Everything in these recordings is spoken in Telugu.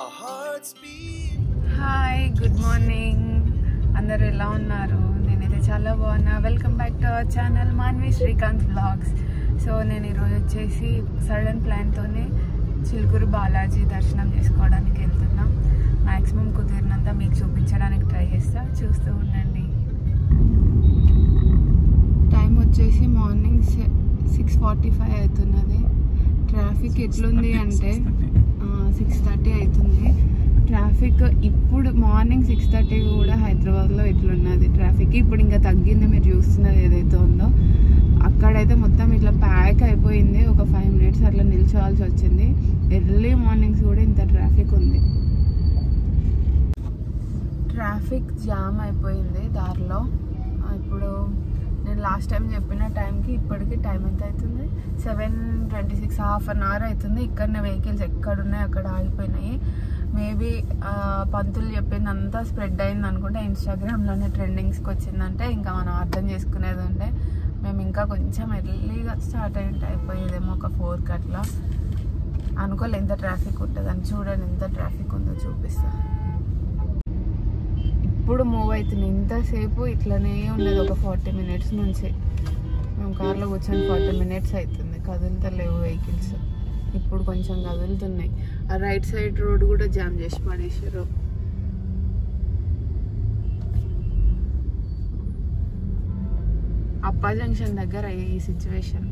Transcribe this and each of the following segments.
Hi, good morning. అందరు ఎలా ఉన్నారు? నేనైతే చాలా బాగున్నా. Welcome back to our channel Manvi Srikanth vlogs. So నేను ఈరోజు వచ్చేసి సడన్ ప్లాన్తోనే చిలుకూరు బాలాజీ దర్శనం చేసుకోవడానికి వెళ్తున్నా. మ్యాక్సిమం కుదిరినంత మీకు చూపించడానికి ట్రై చేస్తా, చూస్తూ ఉండండి. టైం వచ్చేసి మార్నింగ్ 6:45 అవుతున్నది. ట్రాఫిక్ ఎట్లుంది అంటే 6:30 అవుతుంది. ట్రాఫిక్ ఇప్పుడు మార్నింగ్ 6:30 కూడా హైదరాబాద్లో ఎట్లున్నది ట్రాఫిక్. ఇప్పుడు ఇంకా తగ్గింది, మీరు చూస్తున్నది ఏదైతే ఉందో. అక్కడైతే మొత్తం ఇట్లా ప్యాక్ అయిపోయింది. ఒక 5 minutes అట్లా నిల్చోవాల్సి వచ్చింది. ఎర్లీ మార్నింగ్స్ కూడా ఇంత ట్రాఫిక్ ఉంది. ట్రాఫిక్ జామ్ అయిపోయింది దారిలో. ఇప్పుడు నేను లాస్ట్ టైం చెప్పిన టైంకి ఇప్పటికి టైం ఎంత అవుతుంది? 7:26, హాఫ్ అన్ అవర్ అవుతుంది. ఇక్కడనే వెహికల్స్ ఎక్కడున్నాయి అక్కడ ఆగిపోయినాయి. మేబీ పంతులు చెప్పిందంతా స్ప్రెడ్ అయింది అనుకుంటే, ఇన్స్టాగ్రామ్లోనే ట్రెండింగ్స్కి వచ్చిందంటే ఇంకా మనం అర్థం చేసుకునేది ఉంటే మేము ఇంకా కొంచెం ఎర్లీగా స్టార్ట్ అయిపోయేదేమో, ఒక 4కి అట్లా. అనుకోలే ఎంత ట్రాఫిక్ ఉంటుందని. చూడండి ఎంత ట్రాఫిక్ ఉందో చూపిస్తా. ఇప్పుడు మూవ్ అవుతుంది. ఇంతసేపు ఇట్లనే ఉన్నది ఒక 40 minutes నుంచి. మేము కార్లో కూర్చొని 40 minutes అవుతుంది. కదులుతలేవు వెహికల్స్. ఇప్పుడు కొంచెం కదులుతున్నాయి. ఆ రైట్ సైడ్ రోడ్ కూడా జామ్ చేసి పడేసారు. అప్పా జంక్షన్ దగ్గర ఈ సిచ్యువేషన్.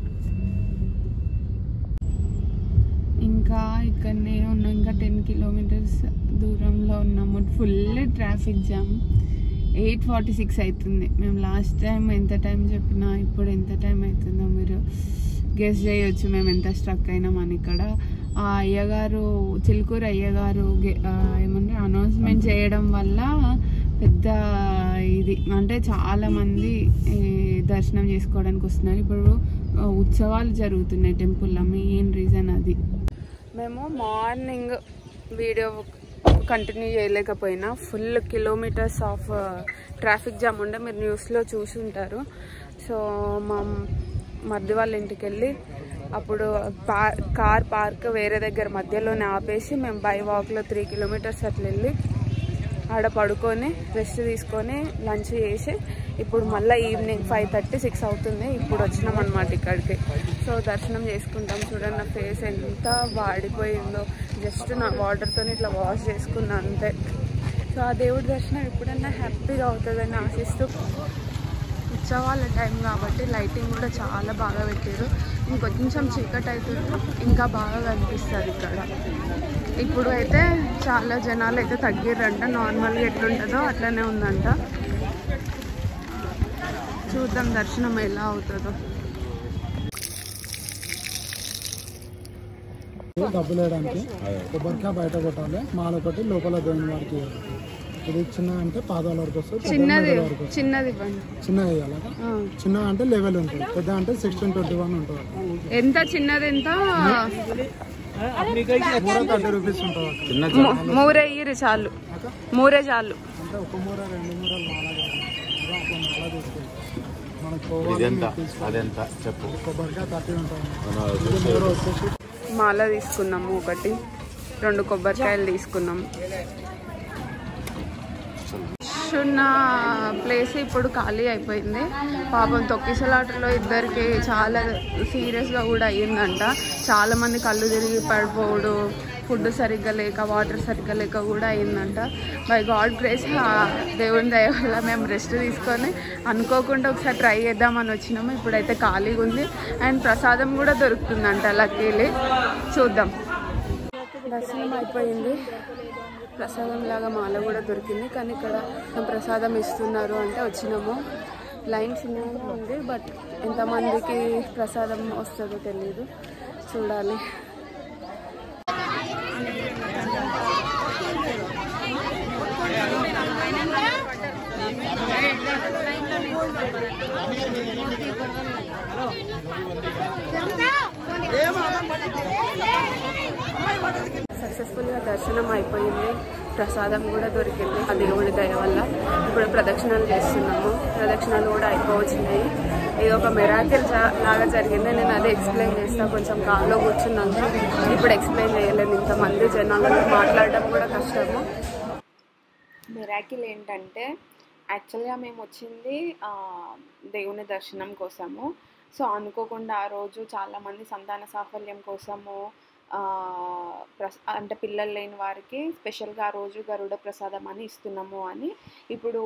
ఇంకా ఇక్కడనే ఉన్నాం. ఇంకా 10 kilometers దూరంలో ఉన్నాము. Full traffic jam. 8:46 అవుతుంది. మేము లాస్ట్ టైం ఎంత టైం చెప్పినా ఇప్పుడు ఎంత టైం అవుతుందో మీరు గెస్ చేయొచ్చు మేము ఎంత స్ట్రక్ అయినామని. ఇక్కడ ఆ అయ్యగారు, చిలుకూరు అయ్యగారు ఏమంటే అనౌన్స్మెంట్ చేయడం వల్ల పెద్ద ఇది అంటే చాలామంది దర్శనం చేసుకోవడానికి వస్తున్నారు. ఇప్పుడు ఉత్సవాలు జరుగుతున్నాయి టెంపుల్లో. మెయిన్ రీజన్ అది. మేము మార్నింగ్ వీడియో కంటిన్యూ చేయలేకపోయినా full kilometres of traffic jam ఉండే మీరు న్యూస్లో చూసి ఉంటారు. సో మా మధ్య వాళ్ళ ఇంటికి వెళ్ళి అప్పుడు కార్ పార్క్ వేరే దగ్గర మధ్యలోనే ఆపేసి మేము బై వాక్లో 3 kilometers అట్లా వెళ్ళి ఆడ పడుకొని రెస్ట్ తీసుకొని లంచ్ చేసి ఇప్పుడు మళ్ళీ ఈవినింగ్ 5:36 అవుతుంది. ఇప్పుడు వచ్చినాం అనమాట ఇక్కడికి. సో దర్శనం చేసుకుంటాం. చూడండి నా ఫేస్ ఎంత వాడిపోయిందో. జస్ట్ నా వాటర్తో ఇట్లా వాష్ చేసుకున్నా అంతే. సో ఆ దేవుడి దర్శనం ఎప్పుడన్నా హ్యాపీగా అవుతుందని ఆశిస్తూ, ఉత్సవాల టైం కాబట్టి లైటింగ్ కూడా చాలా బాగా పెట్టారు. ఇంకొంచెం చీకటి అవుతుంది, ఇంకా బాగా కనిపిస్తుంది ఇక్కడ. ఇప్పుడు అయితే చాలా జనాలు అయితే తగ్గిర్రంట. నార్మల్గా ఎట్లుంటుందో అట్లనే ఉందంట. చూద్దాం దర్శనం ఎలా అవుతుందో. డబ్బులు వేయడానికి కొబ్బరికాయ బయట కొట్టాలి. మాల ఒకటి లోపల దేవుని వారికి. ఇది చిన్న అంటే పాదాల వరకు వస్తుంది. చిన్నది చిన్నది వేయాలి. చిన్న అంటే లెవెల్ ఉంటుంది, పెద్ద అంటే 1621 ఉంటుంది. ఎంత చిన్నది ఎంత? 30 rupees ఉంటుంది. మూరే ఇయ్యరు చాలు, మూరే చాలు. అంటే ఒక మూర 2 మూరలు మాల తీసుకోవాలి. మనకు కొబ్బరికాయ 30 ఉంటుంది. మాల తీసుకున్నాము, 1 2 కొబ్బరికాయలు తీసుకున్నాము. ఉన్న ప్లేస్ ఇప్పుడు ఖాళీ అయిపోయింది. పాపం తొక్కిసలాటలో ఇద్దరికి చాలా సీరియస్గా కూడా అయ్యిందంట. చాలామంది కళ్ళు తిరిగి పడిపోవడం, ఫుడ్ సరిగ్గా లేక, వాటర్ సరిగ్గా లేక కూడా అయిందంట. బై గాడ్ గ్రేస్, దేవుని దయ వల్ల మేము రెస్ట్ తీసుకొని అనుకోకుండా ఒకసారి ట్రై చేద్దామని వచ్చినాము. ఇప్పుడైతే ఖాళీగా ఉంది. అండ్ ప్రసాదం కూడా దొరుకుతుందంట లక్కీలీ. చూద్దాం. దర్శనం అయిపోయింది. ప్రసాదం లాగా మాల కూడా దొరికింది. కానీ ఇక్కడ ప్రసాదం ఇస్తున్నారు అంటే వచ్చినాము. లైన్ చిన్నగా ఉంది, బట్ ఎంతమందికి ప్రసాదం వస్తుందో తెలీదు, చూడాలి. సక్సెస్ఫుల్గా దర్శనం అయిపోయింది. ప్రసాదం కూడా దొరికింది ఆ దేవుడి దయ వల్ల. ఇప్పుడు ప్రదక్షిణాలు చేస్తున్నాము. ప్రదక్షిణాలు కూడా అయిపోవచ్చున్నాయి. ఇది ఒక మిరాకిల్ లాగా జరిగింది. నేను అదే ఎక్స్ప్లెయిన్ చేస్తా. కొంచెం కార్లో కూర్చున్నాక ఇప్పుడు ఎక్స్ప్లెయిన్ చేయలేను, ఇంతమంది జనాలతో మాట్లాడడం కూడా కష్టము. మిరాకిల్ ఏంటంటే యాక్చువల్గా మేము వచ్చింది దేవుని దర్శనం కోసము. సో అనుకోకుండా ఆ రోజు చాలామంది సంతాన సాఫల్యం కోసము అంటే పిల్లలు లేని వారికి స్పెషల్గా ఆ రోజు గరుడ ప్రసాదం అని ఇస్తున్నాము అని ఇప్పుడు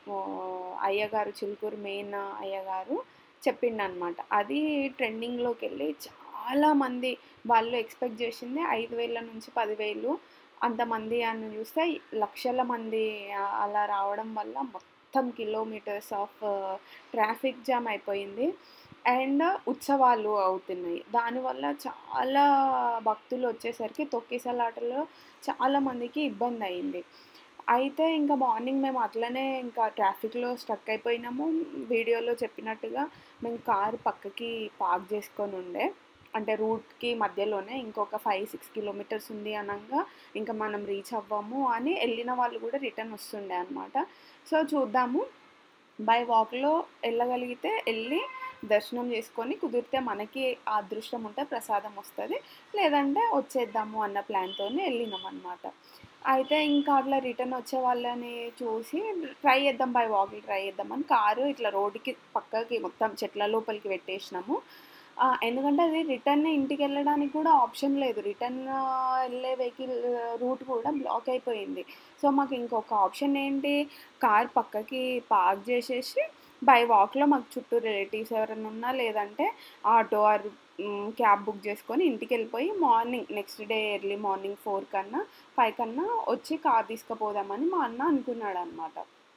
అయ్యగారు, చిలుకూరు మెయిన్ అయ్యగారు చెప్పిండనమాట. అది ట్రెండింగ్లోకి వెళ్ళి చాలామంది వాళ్ళు ఎక్స్పెక్ట్ చేసింది 5,000 నుంచి 10,000 అంతమంది అని చూస్తే లక్షల మంది అలా రావడం వల్ల మొత్తం కిలోమీటర్స్ ఆఫ్ ట్రాఫిక్ జామ్ అయిపోయింది. అండ్ ఉత్సవాలు అవుతున్నాయి. దానివల్ల చాలా భక్తులు వచ్చేసరికి తొక్కిసలాటలో చాలామందికి ఇబ్బంది అయింది. అయితే ఇంకా మార్నింగ్ మేము అట్లనే ఇంకా ట్రాఫిక్లో స్టక్ అయిపోయినాము. వీడియోలో చెప్పినట్టుగా మేము కారు పక్కకి పార్క్ చేసుకొని ఉండే, అంటే రూట్కి మధ్యలోనే ఇంకొక 5-6 కిలోమీటర్స్ ఉంది అనగా ఇంకా మనం రీచ్ అవ్వము అని వెళ్ళిన వాళ్ళు కూడా రిటర్న్ వస్తుండే అనమాట. సో చూద్దాము, బై వాక్లో వెళ్ళగలిగితే వెళ్ళి దర్శనం చేసుకొని కుదిరితే మనకి ఆ అదృష్టం ఉంటే ప్రసాదం వస్తుంది, లేదంటే వచ్చేద్దాము అన్న ప్లాన్తో వెళ్ళినాం అనమాట. అయితే ఇంకా అట్లా రిటర్న్ వచ్చే వాళ్ళని చూసి ట్రై చేద్దాం, బై వాక్లో ట్రై చేద్దామని కారు ఇట్లా రోడ్డుకి పక్కకి మొత్తం చెట్ల లోపలికి పెట్టేసినాము. ఎందుకంటే అది రిటర్న్ ఇంటికి వెళ్ళడానికి కూడా ఆప్షన్ లేదు, రిటర్న్ వెళ్ళే వెహికల్ రూట్ కూడా బ్లాక్ అయిపోయింది. సో మాకు ఇంకొక ఆప్షన్ ఏంటి, కార్ పక్కకి పార్క్ చేసేసి బై వాక్లో మాకు చుట్టూ రిలేటివ్స్ ఎవరైనా ఉన్నా లేదంటే ఆటో ఆర్ క్యాబ్ బుక్ చేసుకొని ఇంటికి వెళ్ళిపోయి morning next day early morning 4 కన్నా 5 కన్నా వచ్చి కార్ తీసుకుపోదామని మా అన్న అనుకున్నాడు అనమాట.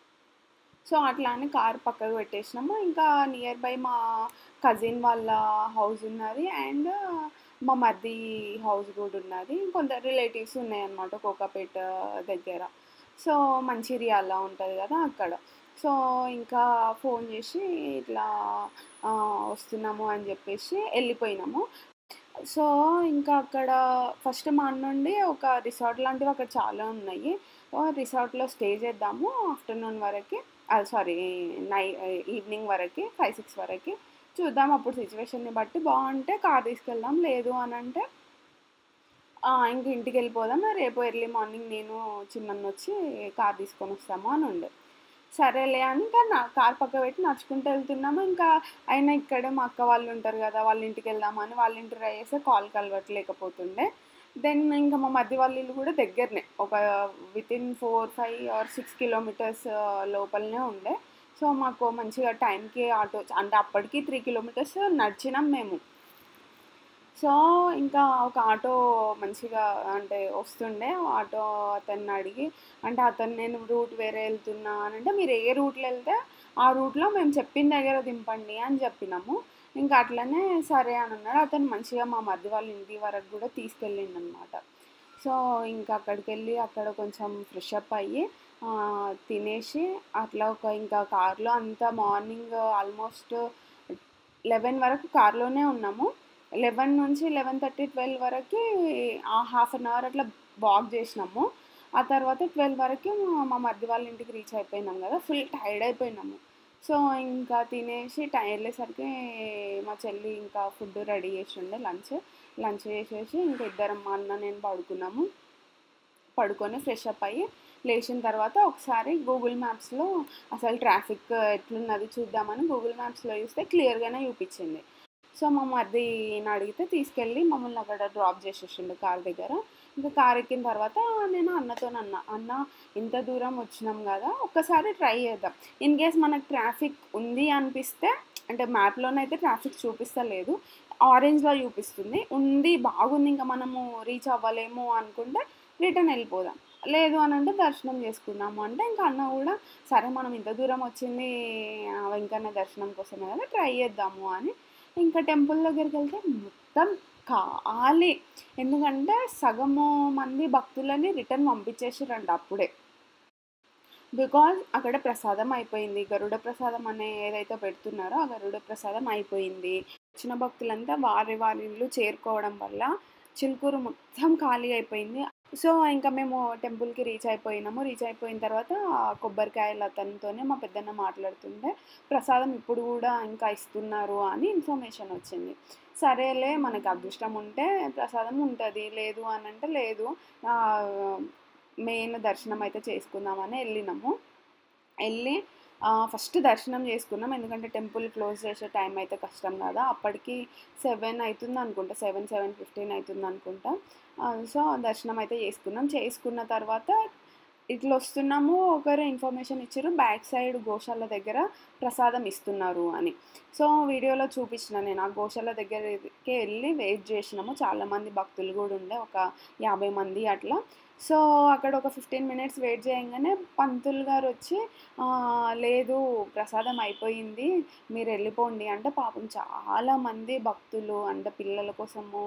సో అట్లా అని కార్ పక్కకు పెట్టేసినాము. ఇంకా నియర్ బై మా కజిన్ వాళ్ళ హౌస్ ఉన్నది అండ్ మా మర్ది హౌస్ కూడా ఉన్నది, కొందరు రిలేటివ్స్ ఉన్నాయన్నమాట కోకాపేట దగ్గర. సో మంచిర్యాల ఉంటుంది కదా అక్కడ. సో ఇంకా ఫోన్ చేసి ఇట్లా వస్తున్నాము అని చెప్పేసి వెళ్ళిపోయినాము. సో ఇంకా అక్కడ ఫస్ట్ మా నుండి ఒక రిసార్ట్ లాంటివి అక్కడ చాలా ఉన్నాయి. రిసార్ట్లో స్టే చేద్దాము ఆఫ్టర్నూన్ వరకు, సారీ ఈవినింగ్ వరకు 5-6 వరకు చూద్దాం, అప్పుడు సిచ్యువేషన్ని బట్టి బాగుంటే కార్ తీసుకెళ్దాం, లేదు అని అంటే ఇంక ఇంటికి వెళ్ళిపోదాం, రేపు ఎర్లీ మార్నింగ్ నేను చిన్న వచ్చి కార్ తీసుకొని వస్తాము అని ఉండే. సరేలే అని ఇంకా కార్ పక్క పెట్టి నడుచుకుంటూ వెళ్తున్నాము. ఇంకా అయినా ఇక్కడే మా అక్క వాళ్ళు ఉంటారు కదా, వాళ్ళ ఇంటికి వెళ్దామని వాళ్ళ ఇంటికి ట్రై చేస్తే కాల్ కలవట్లేకపోతుండే. దెన్ ఇంకా మా మధ్య వాళ్ళ ఇల్లు కూడా దగ్గరనే, ఒక వితిన్ 4-5 or 6 కిలోమీటర్స్ లోపలనే ఉండే. సో మాకు మంచిగా టైంకి ఆటో, అంటే అప్పటికి 3 కిలోమీటర్స్ నడిచినాం మేము. సో ఇంకా ఒక ఆటో మంచిగా అంటే వస్తుండే, ఆటో అతన్ని అడిగి, అంటే అతను నేను రూట్ వేరే వెళ్తున్నా అని అంటే మీరు ఏ రూట్లో వెళ్తే ఆ రూట్లో మేము చెప్పిన దగ్గర దింపండి అని చెప్పినాము. ఇంకా అట్లనే సరే అని అన్నాడు. అతను మంచిగా మా మధ్య వాళ్ళ ఇంటి వరకు కూడా తీసుకెళ్ళిండు అనమాట. సో ఇంకా అక్కడికి వెళ్ళి అక్కడ కొంచెం ఫ్రెష్ అప్ అయ్యి తినేసి అట్లా ఇంకా కార్లో అంతా మార్నింగ్ ఆల్మోస్ట్ 11 వరకు కార్లోనే ఉన్నాము. 11 నుంచి 11:30, 12 వరకు హాఫ్ అన్ అవర్ అట్లా వాక్ చేసినాము. ఆ తర్వాత 12 వరకు మా మధ్య వాళ్ళ ఇంటికి రీచ్ అయిపోయినాం కదా, ఫుల్ టైర్డ్ అయిపోయినాము. సో ఇంకా తినేసి వెళ్ళేసరికి మా చెల్లి ఇంకా ఫుడ్ రెడీ చేసి ఉండే, లంచ్ చేసేసి ఇంకా ఇద్దరం మా అన్న నేను పడుకున్నాము. పడుకొని ఫ్రెష్ అప్ అయ్యి లేచిన తర్వాత ఒకసారి గూగుల్ మ్యాప్స్లో అసలు ట్రాఫిక్ ఎట్లున్నది చూద్దామని గూగుల్ మ్యాప్స్లో చూస్తే క్లియర్గానే చూపించింది. సో మా మరిదిని అడిగితే తీసుకెళ్ళి మమ్మల్ని అక్కడ డ్రాప్ చేసేసిండు కార్ దగ్గర. ఇంకా కార్ ఎక్కిన తర్వాత నేను అన్న ఇంత దూరం వచ్చినాం కదా ఒక్కసారి ట్రై చేద్దాం, ఇన్ కేస్ మనకు ట్రాఫిక్ ఉంది అనిపిస్తే, అంటే మ్యాప్లోనైతే ట్రాఫిక్ చూపిస్తలేదు, ఆరెంజ్లో చూపిస్తుంది, ఉంది బాగుంది ఇంకా మనము రీచ్ అవ్వలేము అనుకుంటే రిటర్న్ వెళ్ళిపోదాం, లేదు అని అంటే దర్శనం చేసుకుందాము అంటే ఇంకా అన్న కూడా సరే మనం ఇంత దూరం వచ్చింది వెంకన్న దర్శనం కోసమే కదా ట్రై చేద్దాము అని ఇంకా టెంపుల్ దగ్గరికి వెళ్తే మొత్తం ఖాళీ. ఎందుకంటే సగము మంది భక్తులని రిటర్న్ పంపించేసారంట అప్పుడే, బికాజ్ అక్కడ ప్రసాదం అయిపోయింది. గరుడ ప్రసాదం అనే ఏదైతే పెడుతున్నారో ఆ గరుడ ప్రసాదం అయిపోయింది. వచ్చిన భక్తులంతా వారి ఇల్లు చేరుకోవడం వల్ల చిలుకూరు మొత్తం ఖాళీ అయిపోయింది. సో, ఇంకా మేము టెంపుల్‌కి రీచ్ అయిపోయినాము. రీచ్ అయిపోయిన తర్వాత కొబ్బరికాయలు అతనితోనే మా పెద్దన్న మాట్లాడుతుంటే, ప్రసాదం ఇప్పుడు గూడా ఇంకా ఇస్తున్నారు అని ఇన్ఫర్మేషన్ వచ్చింది. సరేలే మనకు అదృష్టం ఉంటే ప్రసాదం ఉంటది. లేదు అనంటే లేదు. ఆహ్, మెయిన్ దర్శనం అయితే చేసుకుందామని ఎళ్ళినాము. ఎళ్ళి ఫస్ట్ దర్శనం చేసుకున్నాం. ఎందుకంటే టెంపుల్ క్లోజ్ చేసే టైం అయితే కష్టం గదా! అప్పటికి 7 అయితుందనుకుంటా. 7, 7:15 అయితుందనుకుంటా. సో, దర్శనం అయితే చేసుకున్నాం. చేసుకున్న తర్వాత ఇట్లొస్తున్నాము. ఒకరు ఇన్ఫర్మేషన్ ఇచ్చిర్రు. బ్యాక్ సైడ్ గోశాల దగ్గర ప్రసాదం ఇస్తున్నారు అని. సో, వీడియోలో చూపించిన నేను. ఆ గోశాల దగ్గరకే ఎళ్లి వెయిట్ జేసినాము. చాలామంది భక్తులు గూడా ఉండే. ఒక 50 మంది అట్లా. సో, అక్కడ ఒక 15 మినిట్స్ వెయిట్ చేయంగానే పంతులు గారొచ్చి లేదు ప్రసాదం అయిపోయింది. మీరెళ్ళిపోండి అంటే పాపం చాలామంది భక్తులు అంటే పిల్లల కోసము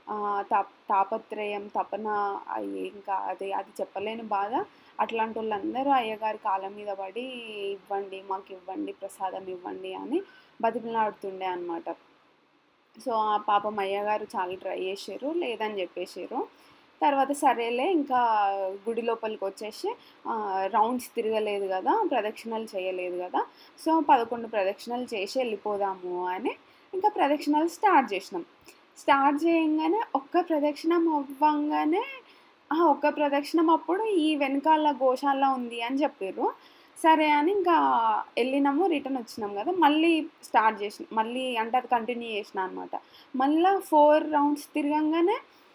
తాపత్రయం, తపన ఇంకా అది చెప్పలేని బాధ. అట్లాంటోళ్ళందరూ అయ్యగారి కాళ్ళ మీద పడి ఇవ్వండి, మాకివ్వండి, ప్రసాదం ఇవ్వండి అని బతిమిలాడుతుండే అనమాట. సో, ఆ పాపం అయ్యగారు చాలా ట్రై చేషిర్రు. లేదని జెప్పేషిర్రు. తర్వాత సరేలే ఇంకా గుడి లోపలికొచ్చేసి రౌండ్స్ తిరగలేదు గదా! ప్రదక్షిణలు చేయలేదు గదా! సో, 11 ప్రదక్షిణలు చేసి ఎళ్ళిపోదాము అని ఇంకా ప్రదక్షిణలు స్టార్ట్ జేసినాం. స్టార్ట్ చేయంగానే ఒక్క ప్రదక్షిణం అవ్వంగానే ఒక్క ప్రదక్షిణం అప్పుడు ఈ వెనకాల గోశాల ఉంది అని జెప్పిర్రు. సరే అని ఇంకా ఎళ్ళినాము. రిటర్న్ వచ్చినాం గదా! మళ్ళీ స్టార్ట్ జేసిన. మళ్ళీ అంటే అది కంటిన్యూ చేసినా అనమాట. మళ్ళా 4 రౌండ్స్ తిరగంగానే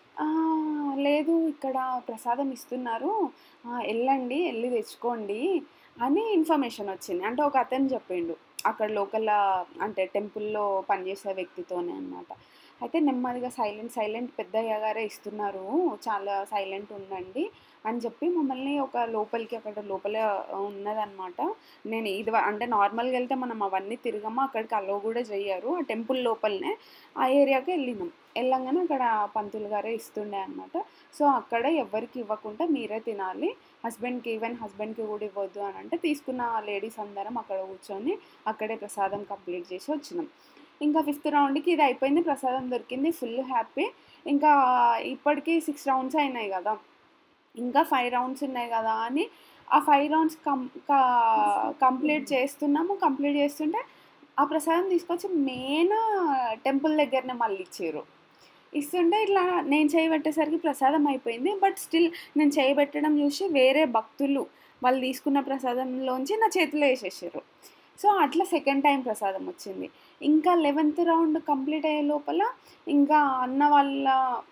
లేదు ఇక్కడ ప్రసాదం ఇస్తున్నారు. ఎళ్ళండి, ఎళ్లి తెచ్చుకోండి అని ఇన్ఫర్మేషన్ వచ్చింది. అంటే ఒక అతను చెప్పిండు. అక్కడ లోకల్ అంటే టెంపుల్‌లో పనిచేసే వ్యక్తితోనే అనమాట. అయితే నెమ్మదిగా సైలెంట్ పెద్దయ్య గారే ఇస్తున్నారు. చాలా సైలెంట్ ఉండండి అని చెప్పి మమ్మల్ని ఒక లోపలికి అక్కడ లోపల ఉన్నదనమాట. నేను అంటే నార్మల్‌గా ఎళ్తే మనం అవన్నీ తిరగము. అక్కడికి అలో కూడా చెయ్యరు. ఆ టెంపుల్ లోపలనే ఆ ఏరియాకి ఎళ్ళినాం. ఎళ్ళంగానే అక్కడ పంతులు గారే ఇస్తుండే అనమాట. సో, అక్కడ ఎవ్వరికీ ఇవ్వకుండా మీరే తినాలి. ఈవెన్ హస్బెండ్‌కి కూడా ఇవ్వద్దు అనంటే తీసుకున్న లేడీస్ అందరం అక్కడ కూర్చొని అక్కడే ప్రసాదం కంప్లీట్ చేసి వచ్చినాం. ఇంకా ఫిఫ్త్ రౌండ్‌కి ఇది అయిపోయింది. ప్రసాదం దొరికింది. Full happy. ఇంకా ఇప్పటికి 6 రౌండ్స్ అయినాయి గదా! ఇంకా 5 రౌండ్స్ ఉన్నాయి గదా! అని ఆ 5 రౌండ్స్ కంప్లీట్ చేస్తున్నాము. కంప్లీట్ చేస్తుంటే ఆ ప్రసాదం తీసుకొచ్చి మెయిన్ టెంపుల్ దగ్గరనే మళ్ళీ ఇచ్చిర్రు. ఇస్తుంటే ఇట్లా నేను చేయి పెట్టేసరికి ప్రసాదం అయిపోయింది. బట్ స్టిల్ నేను చేయి పెట్టడం చూసి వేరే భక్తులు వాళ్ళు తీసుకున్న ప్రసాదంలోంచి నా చేతిలో ఏసేసిర్రు. సో, అట్లా సెకండ్ టైమ్ ప్రసాదం వచ్చింది. ఇంకా 11థ్ రౌండ్ కంప్లీట్ అయ్యే లోపల ఇంకా అన్న వాళ్ళ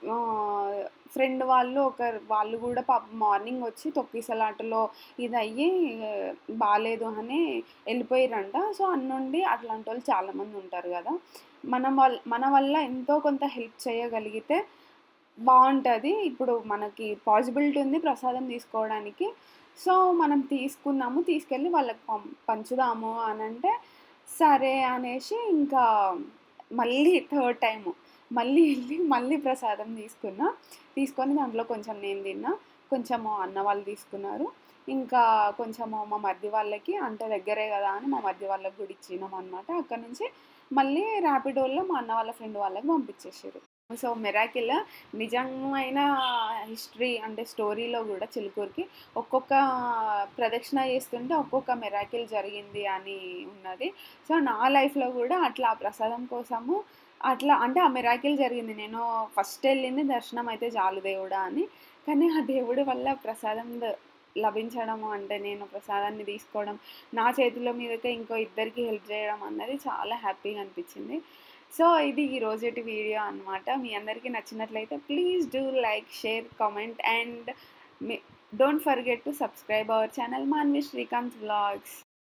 ఫ్రెండ్ వాళ్ళు గూడా పాపం మార్నింగ్ వచ్చి తొక్కిసలాటలో ఇదయ్యి బాలేదు అని ఎళ్ళిపోయిర్రంట. సో, అన్నుండి అట్లాంటోళ్ళు చాలామంది ఉంటారు గదా! మన వల్ల ఎంతో కొంత హెల్ప్ చేయగలిగితే బావుంటది. ఇప్పుడు మనకి పాజిబిలిటీ ఉంది ప్రసాదం తీసుకోవడానికి. సో, మనం తీసుకుందాము. తీసుకెళ్ళి వాళ్ళకి పంచుదాము అనంటే, సరే అనేసి ఇంకా మళ్ళీ థర్డ్ టైము మళ్ళీ ఎళ్లి మళ్ళీ ప్రసాదం తీసుకున్నా. తీసుకొని దాంట్లో కొంచెం నేను తిన్నా. కొంచెము అన్న వాళ్ళు తీసుకున్నారు. ఇంకా కొంచెము మా మరిది వాళ్ళకి అంటే దగ్గరే గదా అని మా మరిది వాళ్ళకి గూడా ఇచ్చినామనమాట. అక్కడి నుంచి మళ్ళీ ర్యాపిడోలో మా అన్న వాళ్ళ ఫ్రెండ్ వాళ్ళకి పంపించేసిర్రు. సో, మిరాకిల్ నిజమైన హిస్టరీ అంటే స్టోరీలో గూడా చిలుకూరుకి ఒక్కొక్క ప్రదక్షిణ చేస్తుంటే ఒక్కొక్క మిరాకిల్ జరిగింది అని ఉన్నది. సో, నా లైఫ్‌లో గూడా అట్లా ఆ ప్రసాదం కోసము అట్లా అంటే ఆ మిరాకిల్ జరిగింది. నేను ఫస్ట్ ఎళ్ళింది దర్శనం అయితే చాలు దేవుడా అని. కానీ ఆ దేవుడి వల్ల ప్రసాదం లభించడము అంటే నేను ప్రసాదాన్ని తీసుకోవడం, నా చేతుల మీదకే ఇంకో ఇద్దరికి హెల్ప్ చేయడం అన్నది చాలా హ్యాపీగా అనిపించింది. సో, ఇది ఈ రోజుటి వీడియో అనమాట. మీ అందరికీ నచ్చినట్లయితే please do like, share, comment and మీ don't forget to subscribe our channel Manvi Srikanth vlogs.